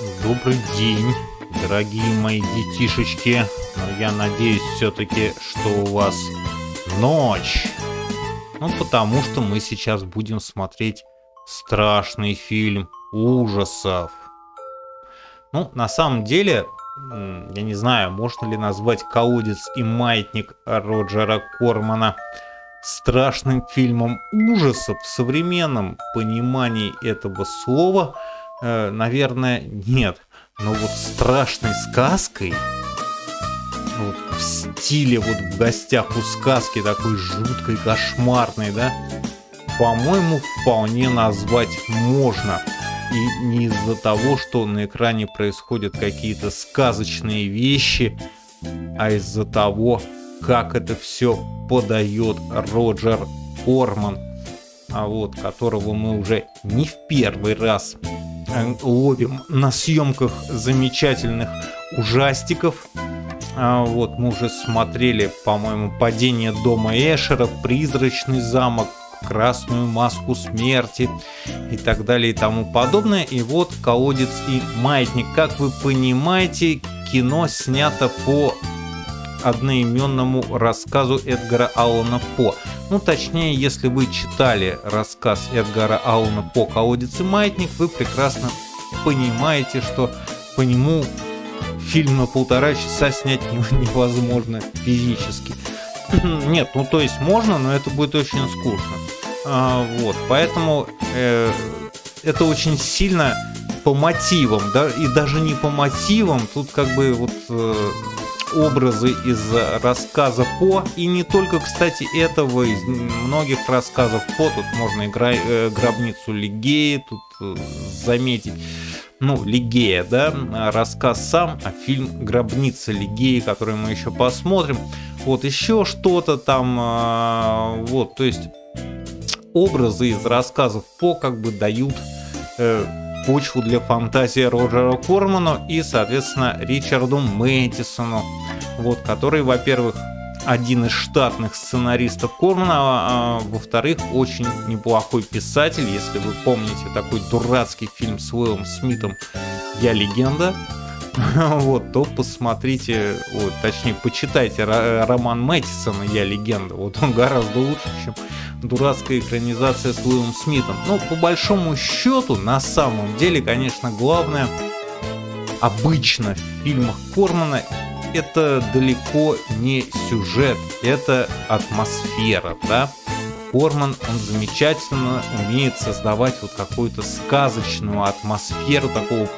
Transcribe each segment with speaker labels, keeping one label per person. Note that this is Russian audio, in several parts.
Speaker 1: Добрый день, дорогие мои детишечки. Но я надеюсь все-таки, что у вас ночь. Ну, потому что мы сейчас будем смотреть страшный фильм ужасов. Ну, на самом деле, я не знаю, можно ли назвать «Колодец и маятник» Роджера Кормана страшным фильмом ужасов в современном понимании этого слова. Наверное, нет. Но вот страшной сказкой, вот в стиле вот «В гостях у сказки», такой жуткой, кошмарной, да, по-моему, вполне назвать можно. И не из-за того, что на экране происходят какие-то сказочные вещи, а из-за того, как это все подает Роджер Корман, которого мы уже не в первый раз ловим на съемках замечательных ужастиков. Мы уже смотрели, по-моему, «Падение дома Эшера», «Призрачный замок», «Красную маску смерти» и так далее и тому подобное. И вот «Колодец и маятник». Как вы понимаете, кино снято по одноименному рассказу Эдгара Аллана По. Ну, точнее, если вы читали рассказ Эдгара Аллана По «Колодец и маятник», вы прекрасно понимаете, что по нему фильм на 1,5 часа снять невозможно физически. Нет, ну то есть можно, но это будет очень скучно. Поэтому это очень сильно по мотивам, да, и даже не по мотивам, тут как бы образы из рассказа По, и не только, кстати, этого, из многих рассказов По, тут можно и «Гробницу Лигея» тут заметить. Ну, Лигея, да, рассказ сам, а фильм «Гробница Лигеи», который мы еще посмотрим. Вот еще что-то там, то есть образы из рассказов По как бы дают почву для фантазии Роджера Кормана и, соответственно, Ричарду Мэттисону, который, во-первых, один из штатных сценаристов Кормана, а во-вторых, очень неплохой писатель. Если вы помните такой дурацкий фильм с Уиллом Смитом «Я легенда», то посмотрите, точнее, почитайте роман Мэттисона «Я легенда». Вот он гораздо лучше, чем дурацкая экранизация с Уиллом Смитом. Но по большому счету, на самом деле, конечно, главное обычно в фильмах Кормана это далеко не сюжет, это атмосфера, да. Корман, он замечательно умеет создавать какую-то сказочную атмосферу такого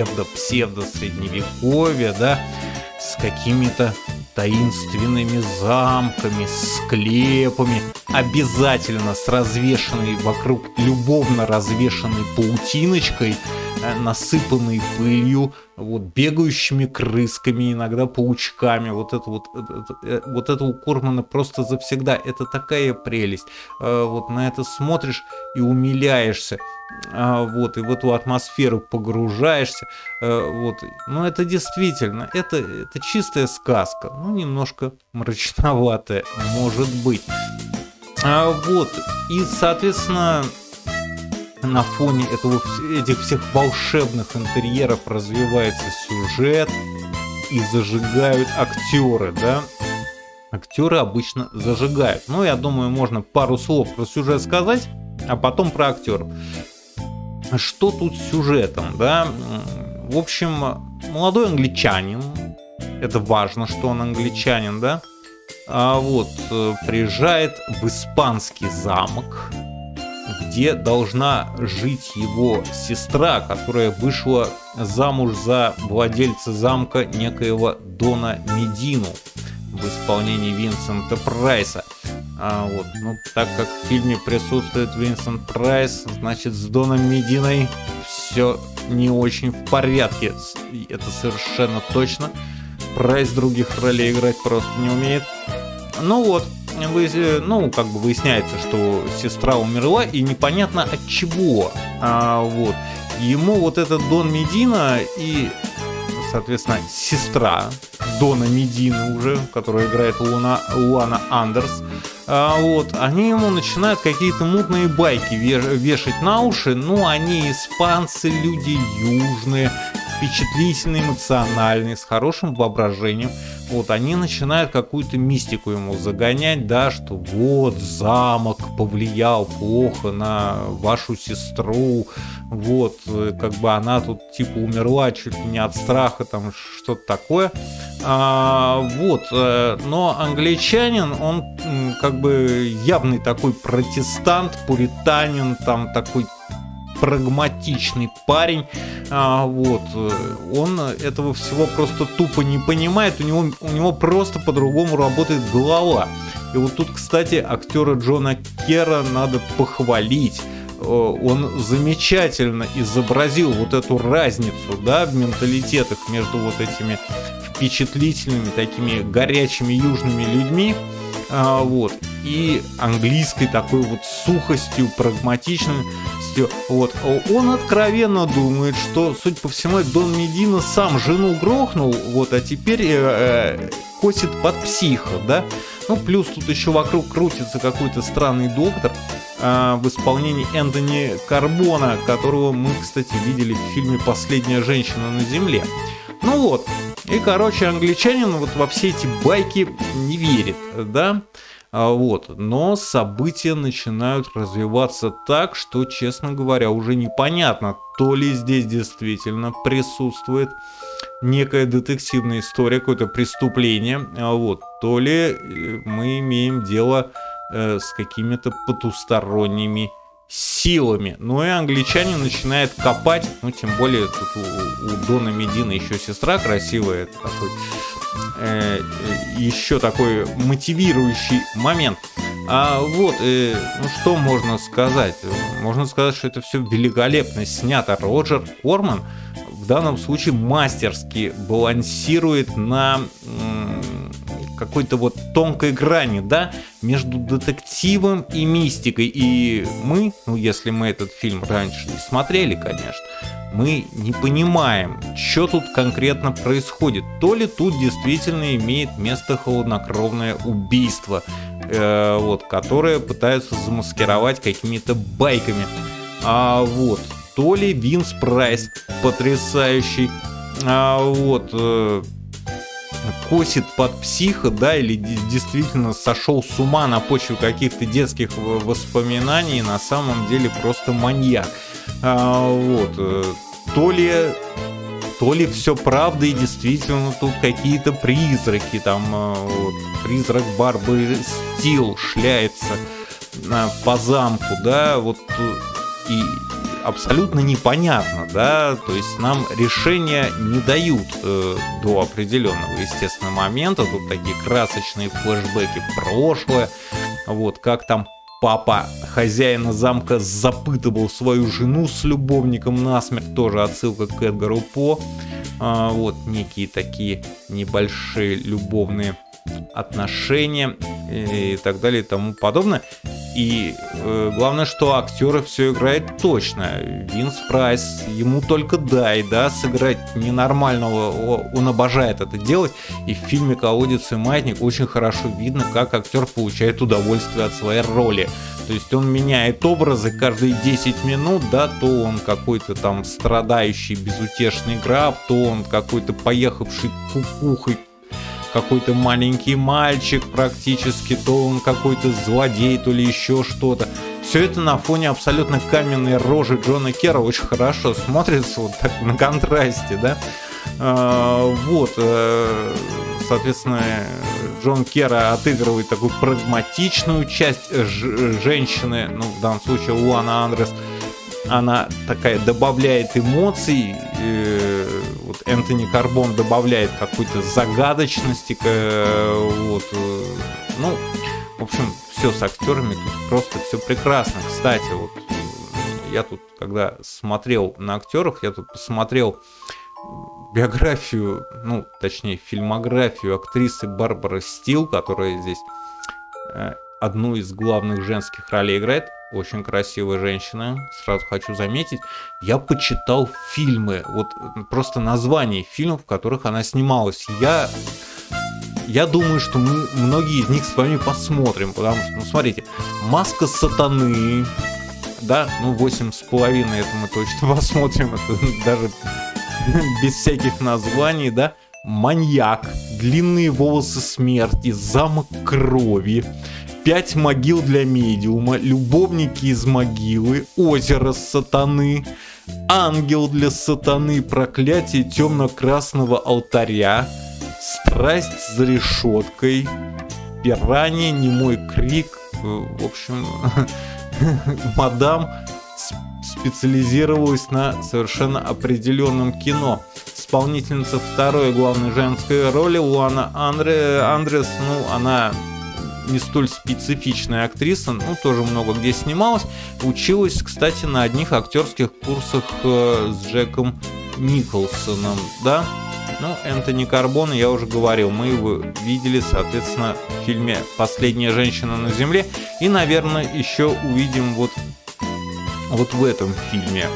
Speaker 1: псевдо-средневековья, да, с какими-то таинственными замками, склепами, обязательно с развешенной вокруг, любовно развешенной паутиночкой, насыпанной пылью, бегающими крысками, иногда паучками. Это у Кормана просто завсегда. Это такая прелесть. На это смотришь и умиляешься. И в эту атмосферу погружаешься. Это действительно, это чистая сказка. Немножко мрачноватая, может быть. И, соответственно, на фоне этих всех волшебных интерьеров развивается сюжет и зажигают актеры, да? Актеры обычно зажигают. Я думаю, можно пару слов про сюжет сказать, а потом про актеров. Что тут с сюжетом, да? В общем, молодой англичанин, это важно, что он англичанин, да? Приезжает в испанский замок, где должна жить его сестра, которая вышла замуж за владельца замка некоего Дона Медину в исполнении Винсента Прайса. Так как в фильме присутствует Винсент Прайс, значит, с Доном Мединой все не очень в порядке. Это совершенно точно. Прайс других ролей играть просто не умеет. Выясняется, что сестра умерла, и непонятно от чего. Ему этот Дон Медина и, соответственно, сестра Дона Медины уже, которая играет Луана Андерс, они ему начинают какие-то мутные байки вешать на уши. Они испанцы, люди южные, впечатлительный, эмоциональный, с хорошим воображением. Вот, они начинают какую-то мистику ему загонять, да, что вот замок повлиял плохо на вашу сестру, вот, как бы она тут типа умерла чуть ли не от страха, там что-то такое. Вот, но англичанин, он как бы явный такой протестант, пуританин, там такой прагматичный парень, вот, он этого всего просто тупо не понимает, у него просто по-другому работает голова. И вот тут, кстати, актера Джона Керра надо похвалить. Он замечательно изобразил вот эту разницу, да, в менталитетах между вот этими впечатлительными, такими горячими южными людьми, вот, и английской такой вот сухостью, прагматичностью. Вот. Он откровенно думает, что, судя по всему, Дон Медина сам жену грохнул, вот, а теперь косит под психа, да. Ну, плюс тут еще вокруг крутится какой-то странный доктор в исполнении Энтони Карбона, которого мы, кстати, видели в фильме «Последняя женщина на земле». Ну вот, и, короче, англичанин вот во все эти байки не верит, да, вот, но события начинают развиваться так, что, честно говоря, уже непонятно, то ли здесь действительно присутствует некая детективная история, какое-то преступление, вот, то ли мы имеем дело с какими-то потусторонними силами. Ну и англичанин начинает копать, ну тем более тут у Дона Медина еще сестра красивая, это такой еще такой мотивирующий момент. Вот, ну что можно сказать? Можно сказать, что это все великолепно снято. Роджер Корман в данном случае мастерски балансирует на какой-то вот тонкой грани, да, между детективом и мистикой. И мы, ну если мы этот фильм раньше не смотрели, конечно, мы не понимаем, что тут конкретно происходит. То ли тут действительно имеет место холоднокровное убийство, вот, которое пытаются замаскировать какими-то байками. Вот, то ли Винс Прайс потрясающий, вот, косит под психа, да, или действительно сошел с ума на почве каких-то детских воспоминаний, на самом деле просто маньяк. Вот, то ли все правда и действительно тут какие-то призраки, там вот, призрак Барбары Стил шляется по замку, да, вот, и абсолютно непонятно, да, то есть нам решения не дают до определенного, естественно, момента. Тут такие красочные флешбеки в прошлое, вот, как там папа хозяина замка запытывал свою жену с любовником насмерть, тоже отсылка к Эдгару По, вот, некие такие небольшие любовные отношения и так далее и тому подобное. И главное, что актеры все играют точно. Винс Прайс, ему только дай, да, сыграть ненормального, он обожает это делать. И в фильме «Колодец и маятник» очень хорошо видно, как актер получает удовольствие от своей роли. То есть он меняет образы каждые 10 минут, да, то он какой-то там страдающий, безутешный граф, то он какой-то поехавший кукухой, какой-то маленький мальчик практически, то он какой-то злодей, то ли еще что-то. Все это на фоне абсолютно каменной рожи Джона Керра очень хорошо смотрится, вот так на контрасте, да. Вот, соответственно, Джон Керра отыгрывает такую прагматичную часть женщины, ну, в данном случае Луана Андрес. Она такая добавляет эмоций, вот Энтони Карбон добавляет какой-то загадочности, вот, ну, в общем, все с актерами тут просто все прекрасно. Кстати, вот я тут, когда смотрел на актеров, я тут посмотрел биографию, ну, точнее, фильмографию актрисы Барбары Стил, которая здесь одну из главных женских ролей играет. Очень красивая женщина, сразу хочу заметить. Я почитал фильмы, вот просто названия фильмов, в которых она снималась. Я думаю, что мы многие из них с вами посмотрим, потому что, ну, смотрите, «Маска сатаны», да, ну, 8,5 это мы точно посмотрим, это даже без всяких названий, да. Маньяк, длинные волосы смерти, замок крови, 5 могил для медиума, любовники из могилы, озеро сатаны, ангел для сатаны, проклятие темно-красного алтаря, страсть за решеткой, пиранья, немой крик. В общем, мадам специализировалась на совершенно определенном кино. Исполнительница второй главной женской роли Луана Андрес, ну, она не столь специфичная актриса, ну, тоже много где снималась. Училась, кстати, на одних актерских курсах с Джеком Николсоном, да. Ну, Энтони Карбона, я уже говорил, мы его видели, соответственно, в фильме «Последняя женщина на земле». И, наверное, еще увидим вот в этом фильме.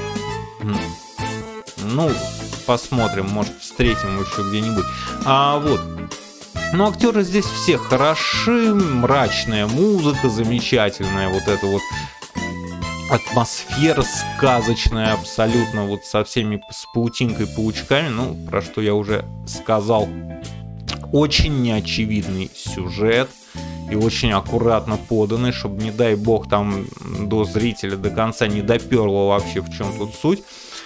Speaker 1: Ну, посмотрим, может, встретим еще где-нибудь. Ну, актеры здесь все хороши, мрачная музыка замечательная, вот эта вот атмосфера сказочная абсолютно, вот со всеми, с паутинкой, паучками, ну, про что я уже сказал. Очень неочевидный сюжет и очень аккуратно поданный, чтобы, не дай бог, там до зрителя до конца не доперло вообще, в чем тут суть.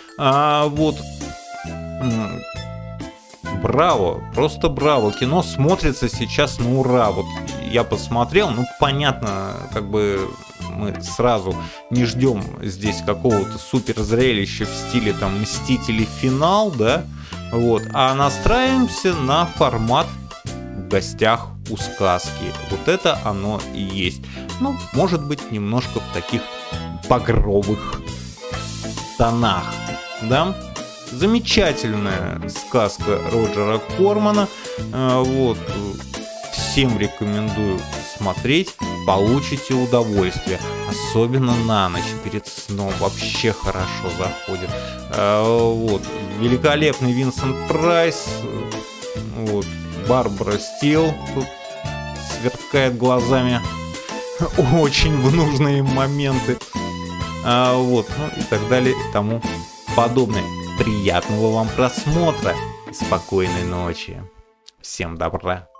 Speaker 1: Браво, просто браво. Кино смотрится сейчас на ура. Вот я посмотрел, ну, понятно, как бы мы сразу не ждем здесь какого-то супер зрелища в стиле там «Мстители. Финал», да, вот, а настраиваемся на формат «В гостях у сказки». Вот это оно и есть. Ну, может быть, немножко в таких багровых тонах, да. Замечательная сказка Роджера Кормана. Вот. Всем рекомендую смотреть. Получите удовольствие. Особенно на ночь, перед сном. Вообще хорошо заходит. Вот. Великолепный Винсент Прайс. Вот. Барбара Стил тут сверкает глазами очень в нужные моменты. Вот. Ну и так далее и тому подобное. Приятного вам просмотра и спокойной ночи. Всем добра.